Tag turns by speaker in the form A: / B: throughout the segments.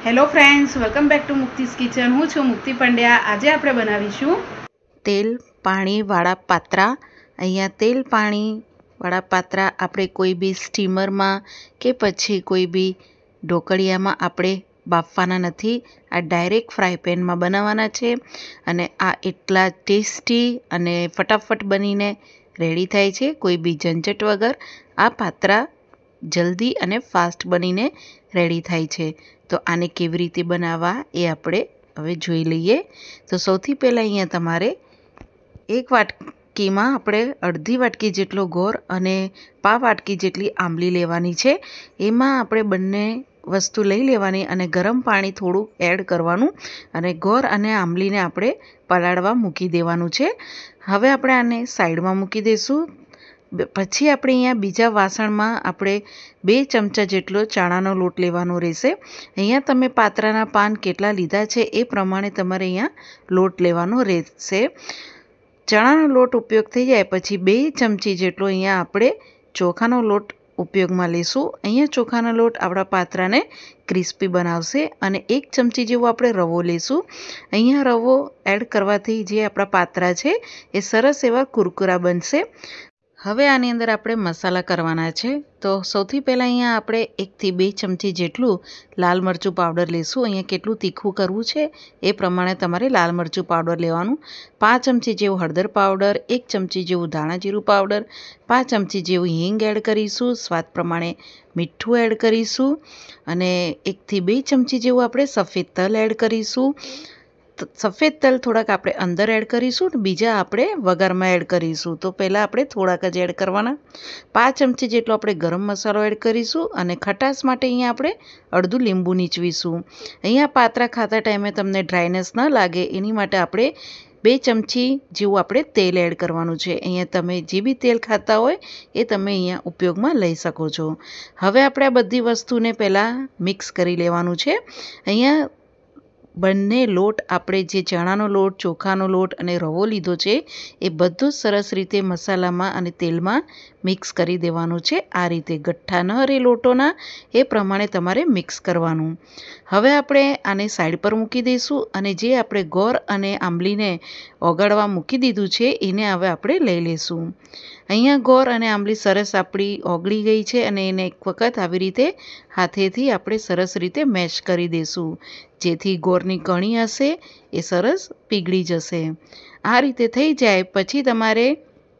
A: Hello friends, welcome back to Mukti's kitchen. હું છું મુક્તિ પંડ્યા. આજે આપણે બનાવીશું
B: તેલ પાણીવાળા પાત્રા. અહીંયા તેલ પાણીવાળા પાત્રા આપણે કોઈ બી સ્ટીમરમાં કે પછી કોઈ બી ઢોકળિયામાં આપણે બાફવાના નથી. આ ડાયરેક્ટ ફ્રાય પેનમાં બનાવવાના છે અને આ એટલા ટેસ્ટી અને ફટાફટ બનીને રેડી થાય છે, કોઈ બી ઝંઝટ વગર. આ પાત્રા જલ્દી અને ફાસ્ટ બનીને રેડી થાય છે. તો આને કેવી રીતે બનાવવા એ આપણે હવે જોઈ લઈએ. તો સૌથી પહેલાં અહીંયા તમારે એક વાટકીમાં આપણે અડધી વાટકી જેટલો ગોળ અને પા વાટકી જેટલી આંબલી લેવાની છે. એમાં આપણે બંને વસ્તુ લઈ લેવાની અને ગરમ પાણી થોડું એડ કરવાનું અને ગોળ અને આંબલીને આપણે પલાળવા મૂકી દેવાનું છે. હવે આપણે આને સાઈડમાં મૂકી દઈશું. પછી આપણે અહીંયા બીજા વાસણમાં આપણે 2 ચમચા જેટલો ચણાનો લોટ લેવાનો રહેશે. અહીંયા તમે પાત્રાના પાન કેટલા લીધા છે એ પ્રમાણે તમારે અહીંયા લોટ લેવાનો રહેશે. ચણાનો લોટ ઉપયોગ થઈ જાય પછી 2 ચમચી જેટલો અહીંયા આપણે ચોખાનો લોટ ઉપયોગમાં લઈશું. અહીંયા ચોખાનો લોટ આપણા પાત્રાને ક્રિસ્પી બનાવશે. અને 1 ચમચી જેવો આપણે રવો લઈશું. અહીંયા રવો એડ કરવાથી જે આપણા પાત્રા છે એ સરસ એવા કુરકુરા બનશે. હવે આની અંદર આપણે મસાલા કરવાના છે. તો સૌથી પહેલાં અહીંયા આપણે 1 થી 2 ચમચી જેટલું લાલ મરચું પાવડર લઈશું. અહીંયા કેટલું તીખું કરવું છે એ પ્રમાણે તમારે લાલ મરચું પાવડર લેવાનું. 5 ચમચી જેવું હળદર પાવડર, 1 ચમચી જેવું ધાણા જીરું પાવડર, 5 ચમચી જેવું હિંગ એડ કરીશું. સ્વાદ પ્રમાણે મીઠું એડ કરીશું અને 1 થી 2 ચમચી જેવું આપણે સફેદ તલ એડ કરીશું. સફેદ તલ થોડાક આપણે અંદર એડ કરીશું અને બીજા આપણે વઘારમાં એડ કરીશું. તો પહેલાં આપણે થોડાક જ એડ કરવાના. 5 ચમચી જેટલો આપણે ગરમ મસાલો એડ કરીશું અને ખટાશ માટે અહીંયા આપણે અડધું લીંબુ નીચવીશું. અહીંયા પાત્રા ખાતા ટાઈમે તમને ડ્રાયનેસ ન લાગે એની માટે આપણે 2 ચમચી જેવું આપણે તેલ એડ કરવાનું છે. અહીંયા તમે જે બી તેલ ખાતા હોય એ તમે અહીંયા ઉપયોગમાં લઈ શકો છો. હવે આપણે આ બધી વસ્તુને પહેલાં મિક્સ કરી લેવાનું છે. અહીંયા બંને લોટ આપણે જે ચણાનો લોટ, ચોખાનો લોટ અને રવો લીધો છે એ બધું સરસ રીતે મસાલામાં અને તેલમાં મિક્સ કરી દેવાનું છે. આ રીતે ગઠ્ઠા ન રહે લોટોના એ પ્રમાણે તમારે મિક્સ કરવાનું. હવે આપણે આને સાઈડ પર મૂકી દઈશું અને જે આપણે ગોળ અને આંબલીને ઓગાળવા મૂકી દીધું છે એને હવે આપણે લઈ લઈશું. અહીંયા ગોળ અને આંબલી સરસ આપણી ઓગળી ગઈ છે અને એને એક વખત આવી રીતે હાથેથી આપણે સરસ રીતે મેશ કરી દઈશું, જેથી ગોળની કણી હશે એ સરસ પીગળી જશે. આ રીતે થઈ જાય પછી તમારે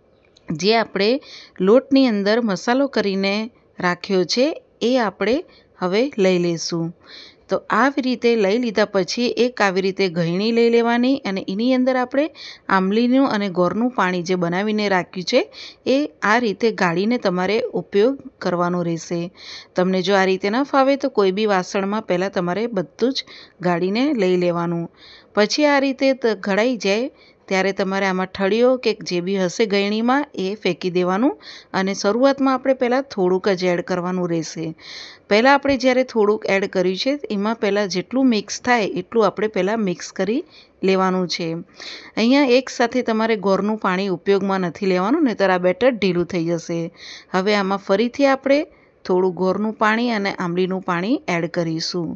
B: જે આપણે લોટની અંદર મસાલો કરીને રાખ્યો છે એ આપણે હવે લઈ લઈશું. તો આવી રીતે લઈ લીધા પછી એક આવી રીતે ગળણી લઈ લેવાની અને એની અંદર આપણે આંબલીનું અને ગોળનું પાણી જે બનાવીને રાખ્યું છે એ આ રીતે ગાળીને તમારે ઉપયોગ કરવાનો રહેશે. તમને જો આ રીતે ન ફાવે તો કોઈ બી વાસણમાં પહેલાં તમારે બધું જ ગાળીને લઈ લેવાનું. પછી આ રીતે ઘડાઈ જાય ત્યારે તમારે આમાં ઠળિયો કે જે બી હશે ગળણીમાં એ ફેંકી દેવાનું અને શરૂઆતમાં આપણે પહેલાં થોડુંક જ એડ કરવાનું રહેશે. પહેલાં આપણે જ્યારે થોડુંક એડ કર્યું છે એમાં પહેલાં જેટલું મિક્સ થાય એટલું આપણે પહેલાં મિક્સ કરી લેવાનું છે. અહીંયા એકસાથે તમારે ગોળનું પાણી ઉપયોગમાં નથી લેવાનું, નહીંતર આ બેટર ઢીલું થઈ જશે. હવે આમાં ફરીથી આપણે થોડું ગોળનું પાણી અને આંબલીનું પાણી એડ કરીશું.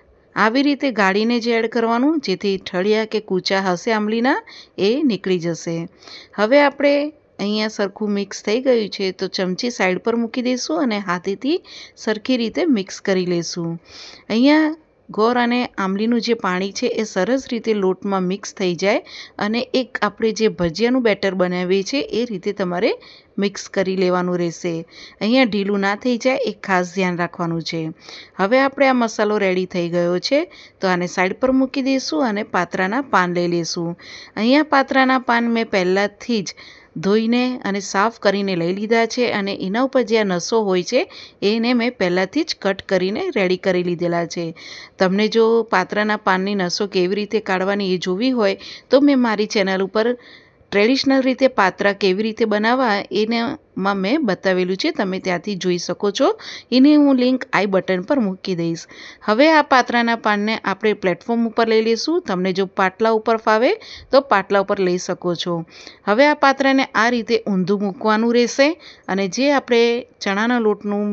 B: આવી રીતે ગાળીને જ એડ કરવાનું, જેથી ઠળિયા કે કૂચા હશે આંબલીના એ નીકળી જશે. હવે આપણે અહીંયા સરખું મિક્સ થઈ ગયું છે તો ચમચી સાઈડ પર મૂકી દઈશું અને હાથેથી સરખી રીતે મિક્સ કરી લઈશું. અહીંયા ગોળ અને આંબલીનું જે પાણી છે એ સરસ રીતે લોટમાં મિક્સ થઈ જાય અને એક આપણે જે ભજીયાનું બેટર બનાવીએ છીએ એ રીતે તમારે મિક્સ કરી લેવાનું રહેશે. અહીંયા ઢીલું ના થઈ જાય એ ખાસ ધ્યાન રાખવાનું છે. હવે આપણે આ મસાલો રેડી થઈ ગયો છે તો આને સાઈડ પર મૂકી દઈશું અને પાત્રાના પાન લઈ લઈશું. અહીંયા પાત્રાના પાન મેં પહેલાંથી જ ધોઈને અને સાફ કરીને લઈ લીધા છે અને એના ઉપર જે આ નસો હોય છે એને મેં પહેલાંથી જ કટ કરીને રેડી કરી લીધેલા છે. તમને જો પાત્રાના પાનની નસો કેવી રીતે કાઢવાની એ જોવી હોય તો મેં મારી ચેનલ ઉપર ટ્રેડિશનલ રીતે પાત્રા કેવી રીતે બનાવવા એનામાં મેં બતાવેલું છે, તમે ત્યાંથી જોઈ શકો છો. એની હું લિંક આઈ બટન પર મૂકી દઈશ. હવે આ પાત્રાના પાનને આપણે પ્લેટફોર્મ ઉપર લઈ લઈશું. તમને જો પાટલા ઉપર ફાવે તો પાટલા ઉપર લઈ શકો છો. હવે આ પાત્રાને આ રીતે ઊંધું મૂકવાનું રહેશે અને જે આપણે ચણાના લોટનું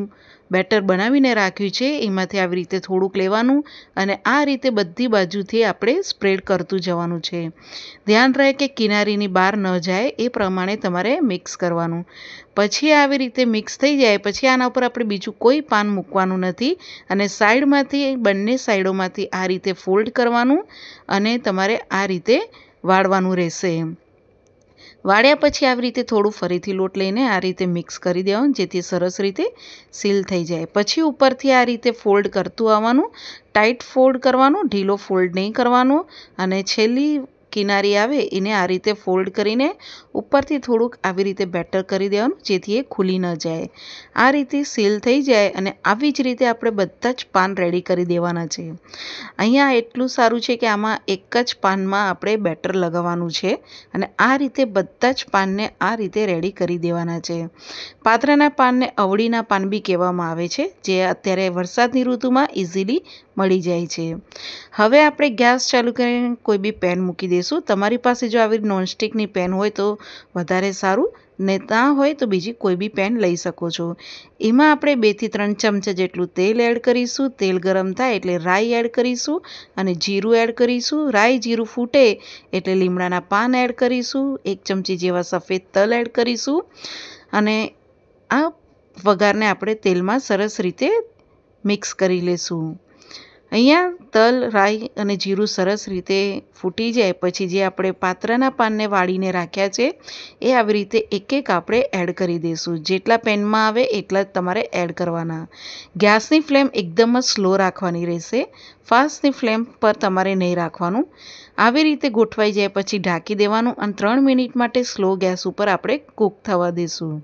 B: બેટર બનાવીને રાખ્યું છે એમાંથી આવી રીતે થોડુંક લેવાનું અને આ રીતે બધી બાજુથી આપણે સ્પ્રેડ કરતું જવાનું છે. ધ્યાન રહે કે કિનારીની બહાર ન જાય એ પ્રમાણે તમારે મિક્સ કરવાનું. પછી આવી રીતે મિક્સ થઈ જાય પછી આના ઉપર આપણે બીજું કોઈ પાન મૂકવાનું નથી અને સાઈડમાંથી બંને સાઈડોમાંથી આ રીતે ફોલ્ડ કરવાનું અને તમારે આ રીતે વાળવાનું રહેશે. વાળ્યા પછી આવી રીતે થોડું ફરીથી લોટ લઈને આ રીતે મિક્સ કરી દેવાનું જેથી સરસ રીતે સીલ થઈ જાય. પછી ઉપરથી આ રીતે ફોલ્ડ કરતું આવવાનું, ટાઈટ ફોલ્ડ કરવાનું, ઢીલો ફોલ્ડ નહીં કરવાનો અને છેલ્લી કિનારી આવે એને આ રીતે ફોલ્ડ કરીને ઉપરથી થોડુંક આવી રીતે બેટર કરી દેવાનું જેથી એ ખુલી ન જાય. આ રીતે સીલ થઈ જાય અને આવી જ રીતે આપણે બધા જ પાન રેડી કરી દેવાના છે. અહીંયા એટલું સારું છે કે આમાં એક જ પાનમાં આપણે બેટર લગાવવાનું છે અને આ રીતે બધા જ પાનને આ રીતે રેડી કરી દેવાના છે. પાત્રાના પાનને અવળીના પાન બી કહેવામાં આવે છે જે અત્યારે વરસાદની ઋતુમાં ઇઝીલી મળી જાય છે. હવે આપણે ગેસ ચાલુ કરીને કોઈ બી પેન મૂકી દઈશું. તમારી પાસે જો આવી નોનસ્ટિકની પેન હોય તો વધારે સારું, ને ના હોય તો બીજી કોઈ બી પેન લઈ શકો છો. એમાં આપણે 2 થી 3 ચમચા જેટલું તેલ એડ કરીશું. તેલ ગરમ થાય એટલે રાઈ એડ કરીશું અને જીરું એડ કરીશું. રાઈ જીરું ફૂટે એટલે લીમડાના પાન એડ કરીશું. 1 ચમચી જેવા સફેદ તલ એડ કરીશું અને આ વઘારને આપણે તેલમાં સરસ રીતે મિક્સ કરી લેશું. અહીંયા તલ, રાઈ અને જીરું સરસ રીતે ફૂટી જાય પછી જે આપણે પાત્રાના પાનને વાળીને રાખ્યા છે એ આવી રીતે એક એક આપણે એડ કરી દઈશું. જેટલા પેનમાં આવે એટલા જ તમારે એડ કરવાના. ગેસની ફ્લેમ એકદમ જ સ્લો રાખવાની રહેશે, ફાસ્ટની ફ્લેમ પર તમારે નહીં રાખવાનું. આવી રીતે ગોઠવાઈ જાય પછી ઢાંકી દેવાનું અને 3 મિનિટ માટે સ્લો ગેસ ઉપર આપણે કૂક થવા દઈશું.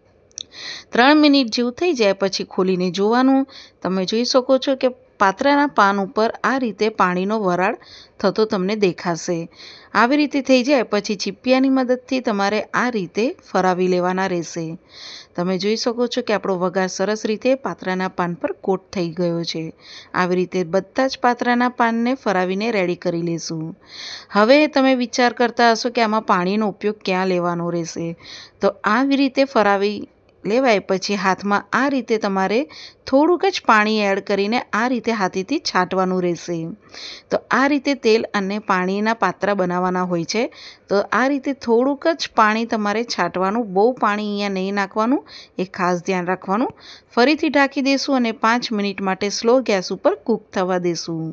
B: 3 મિનિટ જેવું થઈ જાય પછી ખોલીને જોવાનું. તમે જોઈ શકો છો કે પાત્રાના પાન ઉપર આ રીતે પાણીનો વરાળ થતો તમને દેખાશે. આવી રીતે થઈ જાય પછી ચીપિયાની મદદથી તમારે આ રીતે ફરાવી લેવાના રહેશે. તમે જોઈ શકો છો કે આપણો વઘાર સરસ રીતે પાત્રાના પાન પર કોટ થઈ ગયો છે. આવી રીતે બધા જ પાત્રાના પાનને ફરાવીને રેડી કરી લેશું. હવે તમે વિચાર કરતા હશો કે આમાં પાણીનો ઉપયોગ ક્યાં લેવાનો રહેશે, તો આવી રીતે ફરાવી લેવાય પછી હાથમાં આ રીતે તમારે થોડુંક જ પાણી એડ કરીને આ રીતે હાથેથી છાંટવાનું રહેશે. તો આ રીતે તેલ અને પાણીના પાત્રા બનાવવાના હોય છે. તો આ રીતે થોડુંક જ પાણી તમારે છાંટવાનું, બહુ પાણી અહીંયા નહીં નાખવાનું, એ ખાસ ધ્યાન રાખવાનું. ફરીથી ઢાંકી દઈશું અને 5 મિનિટ માટે સ્લો ગેસ ઉપર કૂક થવા દઈશું.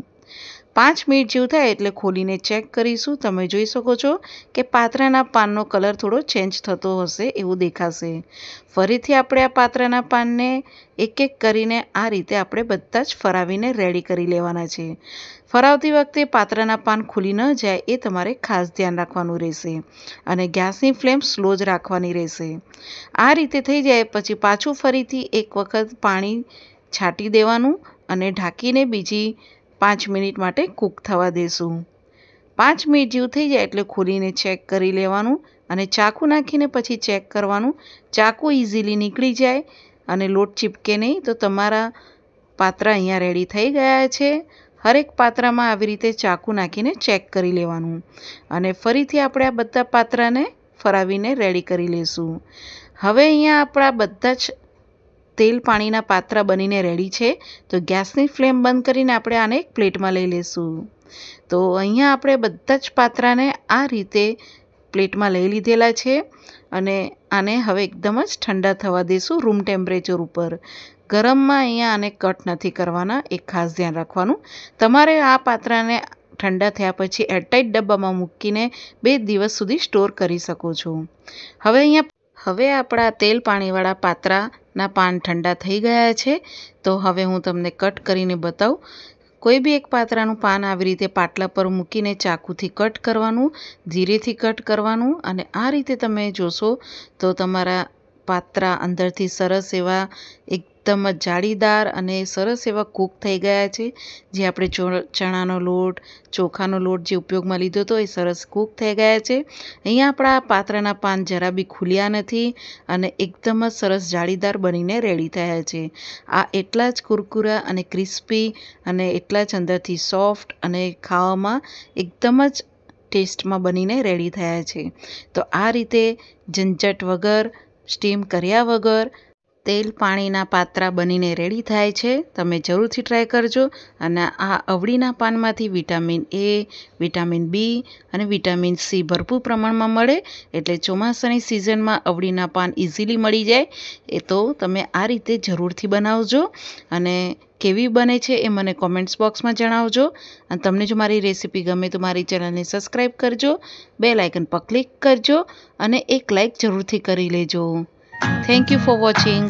B: 5 મિનિટ જેવું થાય એટલે ખોલીને ચેક કરીશું. તમે જોઈ શકો છો કે પાત્રાના પાનનો કલર થોડો ચેન્જ થતો હશે એવું દેખાશે. ફરીથી આપણે આ પાત્રાના પાનને એક એક કરીને આ રીતે આપણે બધા જ ફરાવીને રેડી કરી લેવાના છે. ફરાવતી વખતે પાત્રાના પાન ખુલી ન જાય એ તમારે ખાસ ધ્યાન રાખવાનું રહેશે અને ગેસની ફ્લેમ સ્લો જ રાખવાની રહેશે. આ રીતે થઈ જાય પછી પાછું ફરીથી એક વખત પાણી છાંટી દેવાનું અને ઢાંકીને બીજી 5 મિનિટ માટે કૂક થવા દેશું. 5 મિનિટ જેવું થઈ જાય એટલે ખોલીને ચેક કરી લેવાનું અને ચાકુ નાખીને પછી ચેક કરવાનું. ચાકુ ઇઝીલી નીકળી જાય અને લોટ ચીપકે નહીં. તો તમારા પાત્રા અહીંયા રેડી થઈ ગયા છે. હરેક પાત્રામાં આવી રીતે ચાકુ નાખીને ચેક કરી લેવાનું અને ફરીથી આપણે આ બધા પાત્રાને ફરાવીને રેડી કરી લઈશું. હવે અહીંયા આપણા બધા જ તેલ પાણીના પાત્રા બનીને રેડી છે. તો ગેસની ફ્લેમ બંધ કરીને આપણે આને એક પ્લેટમાં લઈ લઈશું. તો અહીંયા આપણે બધા જ પાત્રાને આ રીતે પ્લેટમાં લઈ લીધેલા છે અને આને હવે એકદમ જ ઠંડા થવા દઈશું રૂમ ટેમ્પરેચર ઉપર. ગરમમાં અહીંયા આને કટ નથી કરવાના, એક ખાસ ધ્યાન રાખવાનું. તમારે આ પાત્રાને ઠંડા થયા પછી એરટાઈટ ડબ્બામાં મૂકીને 2 દિવસ સુધી સ્ટોર કરી શકો છો. હવે આપણા તેલ પાણીવાળા પાત્રાના પાન ઠંડા થઈ ગયા છે. તો હવે હું તમને કટ કરીને બતાવું. કોઈ બી એક પાત્રાનું પાન આવી રીતે પાટલા પર મૂકીને ચાકુથી કટ કરવાનું, ધીરેથી કટ કરવાનું અને આ રીતે તમે જોશો તો તમારા પાત્રા અંદરથી સરસ એવા એકદમ જ જાળીદાર અને સરસ એવા કૂક થઈ ગયા છે. જે આપણે ચણાનો લોટ, ચોખાનો લોટ જે ઉપયોગમાં લીધો હતો એ સરસ કૂક થઈ ગયા છે. અહીંયા આપણા પાત્રાના પાન જરા બી ખુલ્યા નથી અને એકદમ જ સરસ જાળીદાર બનીને રેડી થયા છે. આ એટલા જ કુરકુરા અને ક્રિસ્પી અને એટલા જ અંદરથી સોફ્ટ અને ખાવામાં એકદમ જ ટેસ્ટમાં બનીને રેડી થયા છે. તો આ રીતે ઝંઝટ વગર, સ્ટીમ કર્યા વગર તેલ પાણીના પાત્રા બનીને રેડી થાય છે. તમે જરૂરથી ટ્રાય કરજો. અને આ અવળીના પાનમાંથી વિટામિન A, વિટામિન B અને વિટામિન C ભરપૂર પ્રમાણમાં મળે. એટલે ચોમાસાની સિઝનમાં અવળીના પાન ઇઝીલી મળી જાય. તો તમે આ રીતે જરૂરથી બનાવજો. અને કેવી બને છે એ મને કોમેન્ટ્સ બોક્સમાં જણાવજો. અને તમને જો મારી રેસીપી ગમે તો મારી ચેનલને સબસ્ક્રાઈબ કરજો, બેલ આઇકન પર ક્લિક કરજો અને એક લાઇક જરૂરથી કરી લેજો. Thank you for watching.